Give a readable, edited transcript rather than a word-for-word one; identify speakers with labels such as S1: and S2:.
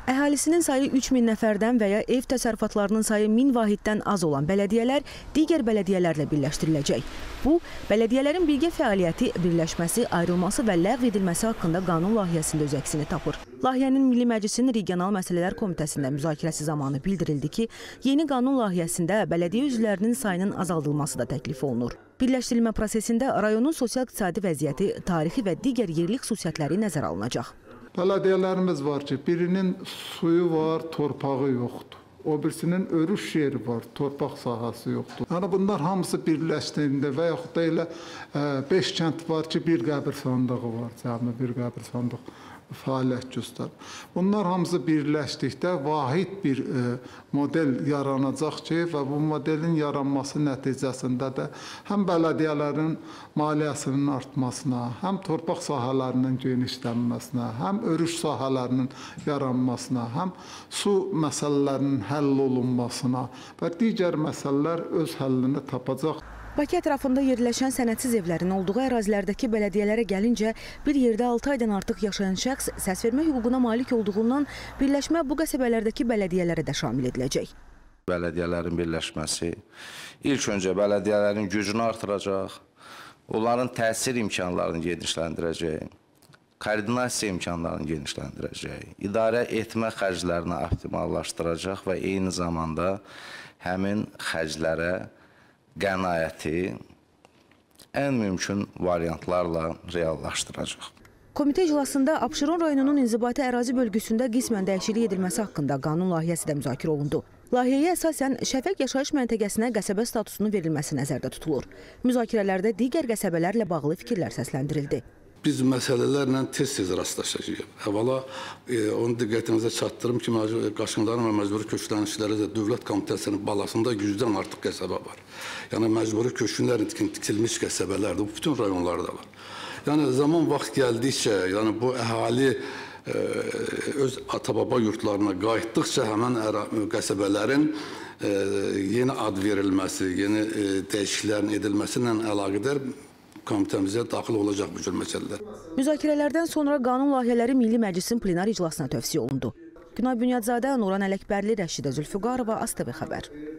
S1: Əhalisinin sayı 3000 nəfərdən və ya ev təsərrüfatlarının sayı 1000 vahiddən az olan bələdiyyələr digər bələdiyyələrlə birləşdiriləcək. Bu, bələdiyyələrin birgə fəaliyyəti, birləşməsi, ayrılması və ləğv edilməsi haqqında qanun layihəsində öz əksini tapır. Layihənin Milli Məclisin Regional Məsələlər Komitəsində müzakirəsi zamanı bildirildi ki, yeni qanun layihəsində bələdiyyə üzvlərinin sayının azaldılması da təklif olunur. Birləşdirilmə prosesində rayonun sosial-iqtisadi vəziyyəti, tarixi və digər yerli xüsusiyyətləri nəzərə alınacaq.
S2: Bələdiyyələrimiz var ki, birinin suyu var, torpağı yoxdur. O birisinin örüş yeri var, torpaq sahəsi yoxdur. Yəni bunlar hamısı birləşdiyində və yaxud da elə 5 kənd var ki, bir qəbir sandığı var, cəmi bir qəbir sandıq fəaliyyət göstərir. Bunlar hamısı birləşdikdə vahid bir model yaranacaq ki, və bu modelin yaranması nəticəsində də həm bələdiyyələrin maliyyəsinin artmasına, həm torpaq sahələrinin genişlənməsinə, həm örüş sahələrinin yaranmasına, həm su məsələlərinin həll olunmasına və digər məsələlər öz həllini tapacaq.
S1: Bakı ətrafında yerləşən sənədsiz evlərin olduğu ərazilərdəki bələdiyyələrə gəlincə, bir yerdə 6 aydan artıq yaşayan şəxs səs vermə hüququna malik olduğundan birləşmə bu qəsəbələrdəki bələdiyyələrə də şamil ediləcək.
S3: Bələdiyyələrin birləşməsi ilk öncə bələdiyyələrin gücünü artıracaq, onların təsir imkanlarını genişləndirəcək, koordinasiya imkanlarını genişləndirəcək, idarə etmə xərclərini optimallaşdıracaq və eyni zamanda həmin xərclərə qənaəti ən mümkün variantlarla reallaşdıracaq.
S1: Komitə iclasında Abşeron rayonunun inzibati ərazi bölgüsündə qismən dəyişiklik edilməsi haqqında qanun layihəsi də müzakirə olundu. Layihəyə əsasən Şəfəq yaşayış məntəqəsinə qəsəbə statusunun verilməsi nəzərdə tutulur. Müzakirələrdə digər qəsəbələrlə bağlı fikirlər səsləndirildi.
S4: Biz məsələlərlə tez-tez rastlaşacağıq. Əvvəla onu diqqətinizə çatdırım ki, qaçqınların və məcburi köçkünlərin də Dövlət Komitəsinin balasında 100-dən artıq qəsəbə var. Yəni məcburi köçkünlərin tikilmiş qəsəbələrdə, bu bütün rayonlarda var. Yəni zaman vaxt gəldikcə, yəni bu əhali öz ata-baba yurtlarına qayıtdıqca həmən qəsəbələrin yeni ad verilməsi, yeni dəyişikliklərin edilməsi ilə əlaqədar komitəmizə daxil olacaq bu cür məsələlər.
S1: Müzakirələrdən sonra qanun layihələri Milli Məclisin plenar iclasına tövsiyə olundu. Günay Bünyadzadə, Nuran Ələkbərli, Rəşidə Zülfüqarova, ASTV xəbər.